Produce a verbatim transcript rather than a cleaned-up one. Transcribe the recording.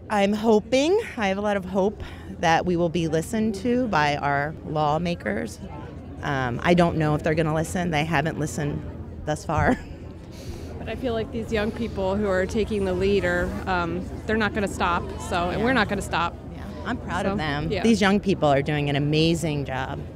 I'm hoping, I have a lot of hope that we will be listened to by our lawmakers. Um, I don't know if they're going to listen. They haven't listened thus far. But I feel like these young people who are taking the lead are, um, they're not going to stop. So, and Yeah. we're not going to stop. Yeah. I'm proud So, of them. yeah. These young people are doing an amazing job.